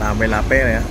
ตามเวลาเป๊ะเลยฮะ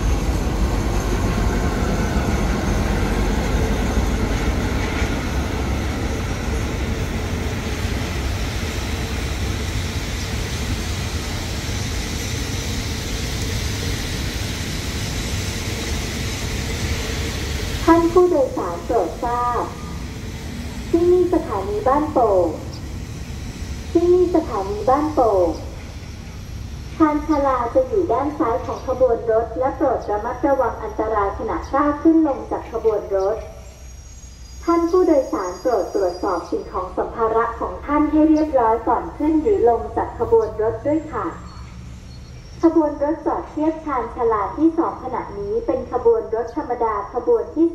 ท่านผู้โดยสารโปรดทราบที่นี่สถานีบ้านโป่งที่นี่สถานีบ้านโป่งชานชาลาจะอยู่ด้านซ้ายของขบวนรถและโปรดระมัดระวังอันตรายขณะก้าวขึ้นลงจากขบวนรถท่านผู้โดยสารโปรดตรวจสอบสิ่งของสัมภาระของท่านให้เรียบร้อยก่อนขึ้นหรือลงจากขบวนรถด้วยค่ะขบวนรถจอดเทียบชานชาลาที่2ขณะนี้เป็นขบวนรถธรรมดาขบวนที่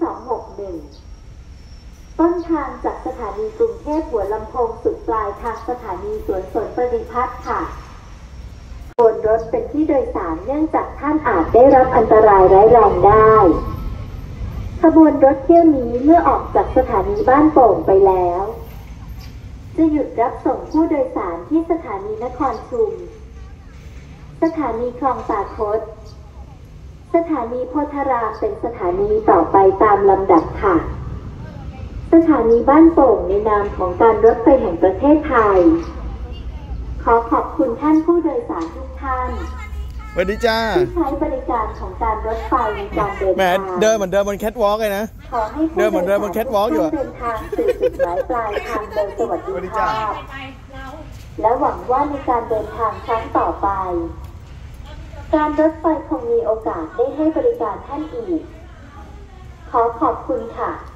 261ต้นทางจากสถานีกรุงเทพหัวลำโพงสุดปลายทางสถานีสวนสนปริพัฒน์ค่ะขบวนรถเป็นที่โดยสารเนื่องจากท่านอาจได้รับอันตรายร้ายแรงได้ขบวนรถเที่ยวนี้เมื่อออกจากสถานีบ้านโป่งไปแล้วจะหยุดรับส่งผู้โดยสารที่สถานีนครชุมสถานีคลองตาคดสถานีโพธารามเป็นสถานีต่อไปตามลำดับค่ะสถานีบ้านโป่งในนามของการรถไฟแห่งประเทศไทยขอขอบคุณท่านผู้โดยสารทุกท่านสวัสดีจ้าที่ใช้บริการของการรถไฟในการเดินทางแหมเดินเหมือนเดินบนแคทวอล์กเลยนะขอให้เดินเหมือนเดินบนแคทวอล์กอยู่เดินทางสู่จุดหมายปลายทางโดยสวัสดิภาพและหวังว่าในการเดินทางครั้งต่อไปการรถไฟคงมีโอกาสได้ให้บริการท่านอีกขอขอบคุณค่ะ